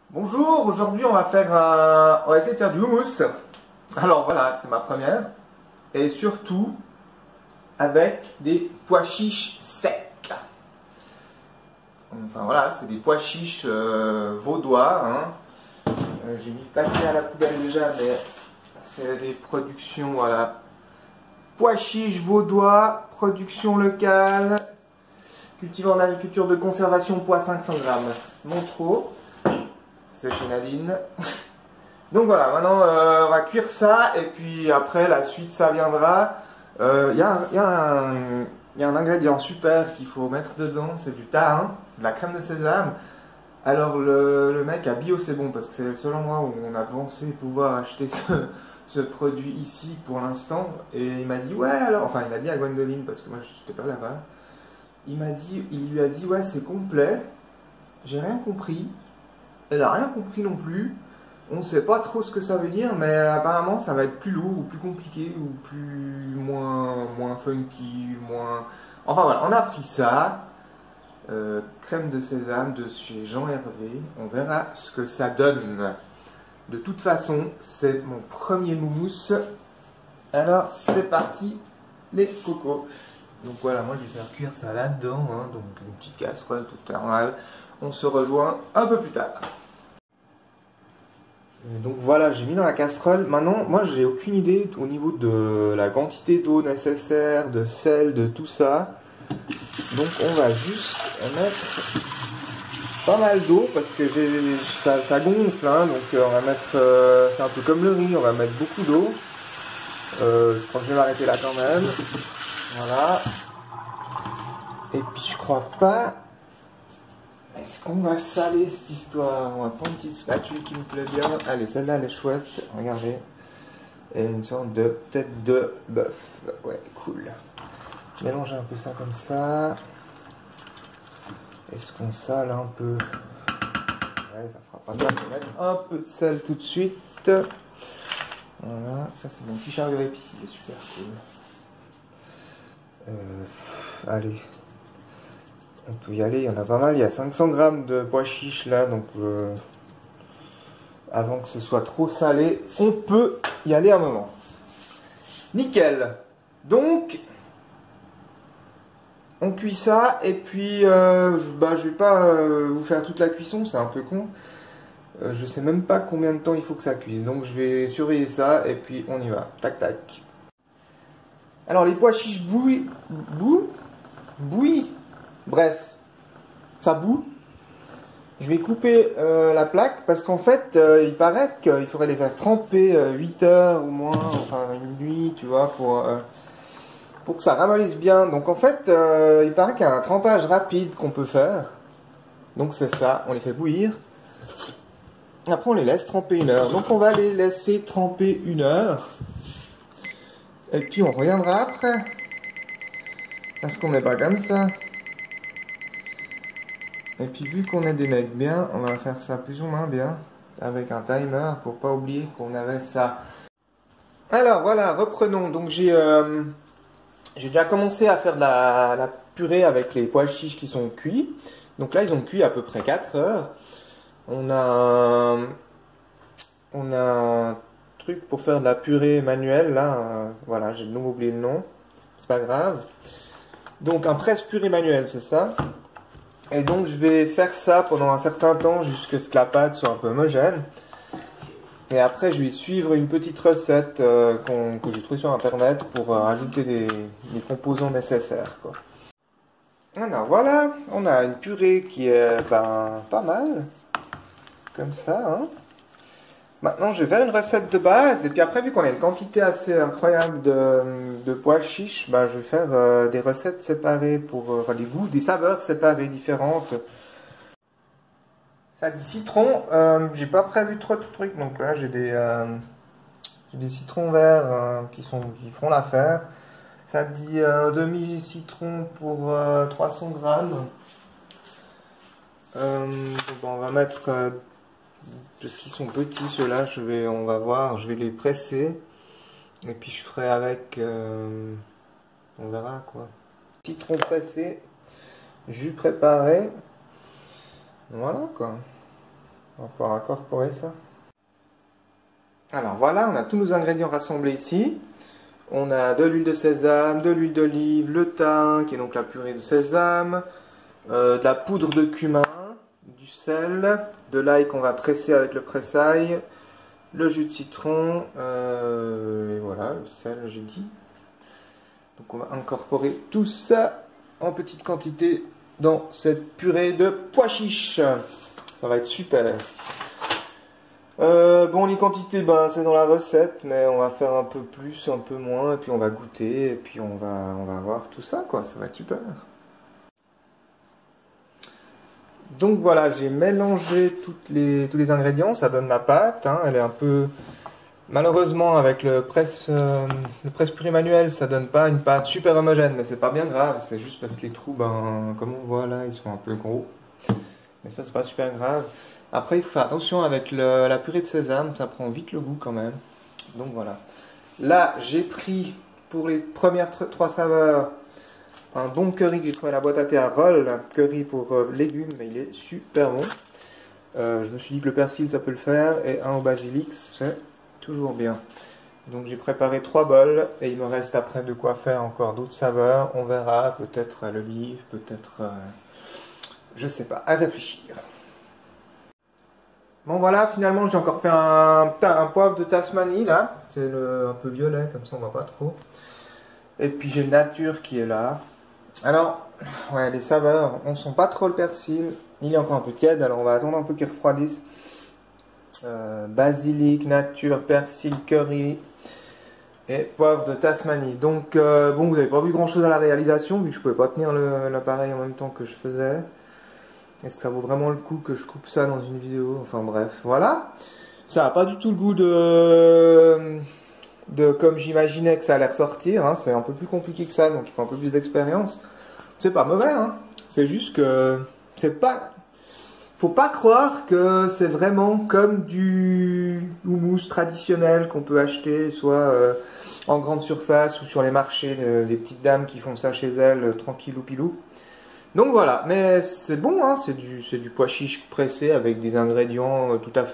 Bonjour, aujourd'hui on va essayer de faire du houmous. Alors voilà, c'est ma première. Et surtout avec des pois chiches secs. Enfin voilà, c'est des pois chiches vaudois. J'ai mis le paquet à la poubelle déjà, mais c'est des productions, voilà. Pois chiches vaudois, production locale, cultivé en agriculture de conservation, pois 500 grammes. Montreux. C'est chez Nadine. Donc voilà, maintenant on va cuire ça et puis après la suite ça viendra. Il y a un ingrédient super qu'il faut mettre dedans, c'est du thym, c'est de la crème de sésame. Alors le mec a Bio c'est bon parce que c'est le seul endroit où on a pensé pouvoir acheter ce produit ici pour l'instant. Et il m'a dit ouais alors, enfin il a dit à Gwendoline parce que moi je n'étais pas là-bas. Il lui a dit ouais c'est complet, j'ai rien compris. Elle n'a rien compris non plus. On ne sait pas trop ce que ça veut dire, mais apparemment ça va être plus lourd ou plus compliqué ou moins funky, moins. Enfin voilà, on a pris ça. Crème de sésame de chez Jean Hervé. On verra ce que ça donne. De toute façon, c'est mon premier moumous. Alors c'est parti, les cocos. Donc voilà, moi je vais faire cuire ça là-dedans. Donc une petite casserole toute normale. On se rejoint un peu plus tard. Donc voilà, j'ai mis dans la casserole. Maintenant, moi j'ai aucune idée au niveau de la quantité d'eau nécessaire, de sel, de tout ça. Donc on va juste mettre pas mal d'eau parce que ça gonfle. Donc on va mettre, c'est un peu comme le riz, on va mettre beaucoup d'eau. Je crois que je vais m'arrêter là quand même. Voilà. Et puis je crois pas. Est-ce qu'on va saler cette histoire? On va prendre une petite spatule qui me plaît bien. Allez, celle-là, elle est chouette. Regardez. Et une sorte de tête de bœuf. Ouais, cool. Mélanger un peu ça comme ça. Est-ce qu'on sale un peu? Ouais, ça fera pas mal. Je vais mettre un peu de sel tout de suite. Voilà, ça c'est mon petit chariot épice. Il est super cool. Allez. On peut y aller, il y en a pas mal, il y a 500 grammes de pois chiches là, donc avant que ce soit trop salé, on peut y aller un moment. Nickel. Donc, on cuit ça, et puis je vais pas vous faire toute la cuisson, c'est un peu con. Je sais même pas combien de temps il faut que ça cuise, donc je vais surveiller ça, et puis on y va. Tac tac. Alors les pois chiches bouillent. Bref, ça bout. Je vais couper la plaque parce qu'en fait, il paraît qu'il faudrait les faire tremper 8 heures ou moins, enfin une nuit, tu vois, pour que ça ramollisse bien. Donc en fait, il paraît qu'il y a un trempage rapide qu'on peut faire. Donc c'est ça, on les fait bouillir. Après, on les laisse tremper 1 heure. Donc on va les laisser tremper 1 heure. Et puis on reviendra après. Parce qu'on n'est pas comme ça. Et puis vu qu'on est des mecs bien, on va faire ça plus ou moins bien. Avec un timer pour pas oublier qu'on avait ça. Alors voilà, reprenons. Donc j'ai déjà commencé à faire de la purée avec les pois chiches qui sont cuits. Donc là ils ont cuit à peu près 4 heures. On a un truc pour faire de la purée manuelle là. Voilà, j'ai de nouveau oublié le nom. C'est pas grave. Donc un presse-purée manuel, c'est ça. Et donc je vais faire ça pendant un certain temps jusqu'à ce que la pâte soit un peu homogène. Et après je vais suivre une petite recette que j'ai trouvée sur internet pour ajouter des composants nécessaires, quoi. Alors voilà, on a une purée qui est pas mal. Comme ça, Maintenant, je vais faire une recette de base, et puis après, vu qu'on a une quantité assez incroyable de pois chiches, je vais faire des recettes séparées enfin des goûts, des saveurs séparées, différentes. Ça dit citron, j'ai pas prévu trop de trucs, donc là j'ai des citrons verts qui feront l'affaire. Ça dit un demi-citron pour 300 grammes. On va mettre... parce qu'ils sont petits ceux-là, on va voir, je vais les presser et puis je ferai avec, on verra quoi. Citron pressé, jus préparé, voilà quoi. On va pouvoir incorporer ça. Alors voilà, on a tous nos ingrédients rassemblés ici. On a de l'huile de sésame, de l'huile d'olive, le thym, qui est donc la purée de sésame, de la poudre de cumin, du sel, de l'ail qu'on va presser avec le presse-ail, le jus de citron, et voilà, le sel, j'ai dit. Donc on va incorporer tout ça en petite quantité dans cette purée de pois chiches. Ça va être super. Bon, les quantités, ben, c'est dans la recette, mais on va faire un peu plus, un peu moins, et puis on va goûter, et puis on va voir tout ça, quoi. Ça va être super. Donc voilà, j'ai mélangé tous les ingrédients, ça donne la pâte, hein, elle est un peu... Malheureusement, avec le presse-purée manuel, ça donne pas une pâte super homogène, mais c'est pas bien grave, c'est juste parce que les trous, ben, comme on voit là, ils sont un peu gros. Mais ça, c'est pas super grave. Après, il faut faire attention avec la purée de sésame, ça prend vite le goût quand même. Donc voilà. Là, j'ai pris pour les premières 3 saveurs un bon curry que j'ai trouvé à la boîte à thé à Roll, curry pour légumes, mais il est super bon. Je me suis dit que le persil, ça peut le faire, et un au basilic, c'est toujours bien. Donc j'ai préparé 3 bols, et il me reste après de quoi faire encore d'autres saveurs. On verra, peut-être à l'olive, peut-être... je sais pas, à réfléchir. Bon voilà, finalement j'ai encore fait un poivre de Tasmanie là, c'est un peu violet, comme ça on voit pas trop. Et puis j'ai nature qui est là. Alors, ouais, les saveurs, on sent pas trop le persil, il est encore un peu tiède, alors on va attendre un peu qu'il refroidisse. Basilic, nature, persil, curry et poivre de Tasmanie. Donc bon, vous avez pas vu grand chose à la réalisation, vu que je pouvais pas tenir l'appareil en même temps que je faisais. Est-ce que ça vaut vraiment le coup que je coupe ça dans une vidéo? Enfin bref, voilà. Ça n'a pas du tout le goût de comme j'imaginais que ça allait ressortir. Hein. C'est un peu plus compliqué que ça, donc il faut un peu plus d'expérience. C'est pas mauvais, hein. C'est juste que c'est pas... Faut pas croire que c'est vraiment comme du houmous traditionnel qu'on peut acheter, soit en grande surface ou sur les marchés, des petites dames qui font ça chez elles, tranquillou pilou. Donc voilà, mais c'est bon, hein, c'est du pois chiche pressé avec des ingrédients tout à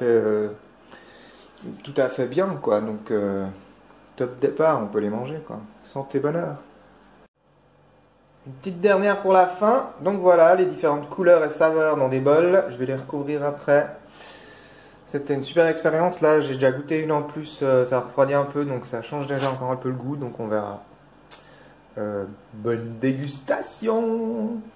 fait bien, quoi. Donc top départ, on peut les manger, quoi. Santé bonheur. Une petite dernière pour la fin. Donc voilà, les différentes couleurs et saveurs dans des bols. Je vais les recouvrir après. C'était une super expérience. Là, j'ai déjà goûté une en plus. Ça refroidit un peu, donc ça change déjà encore un peu le goût. Donc on verra. Bonne dégustation!